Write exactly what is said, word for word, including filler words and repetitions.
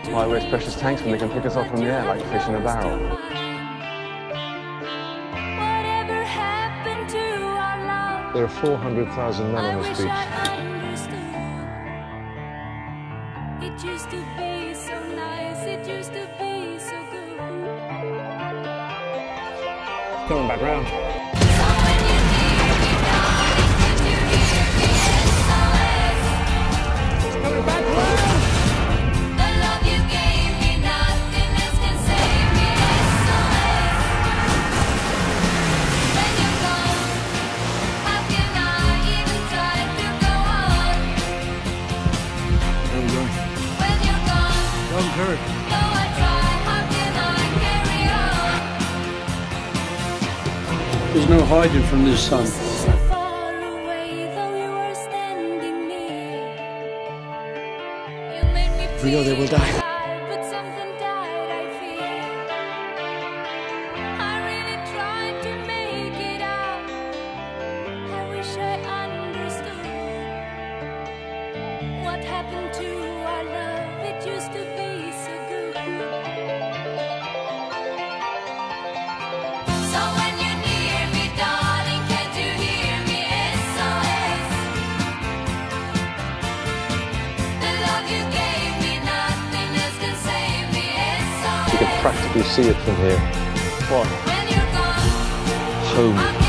Why waste precious tanks when they can pick us off from the air like fish in a barrel? There are four hundred thousand men on this beach. It used to be so nice, it used to be so good. Coming back round. Coming back round! The love you gave me, nothing else can save me. S O S. When you're gone, how can I even try to go on? Where are we going? When you're gone, Dunkirk. though I try, how can I carry on? There's no hiding from this sun. So far away, though you were standing near. You made me We know they will feel die. alive, but something died, I fear. I really tried to make it out. I wish I understood what happened to our love. It used to be so good. So when you're near me, darling, can't you hear me? S O S. The love you gave me, nothing else can save me. S O S. You can practically see it from here. What? When you're gone, Home. how can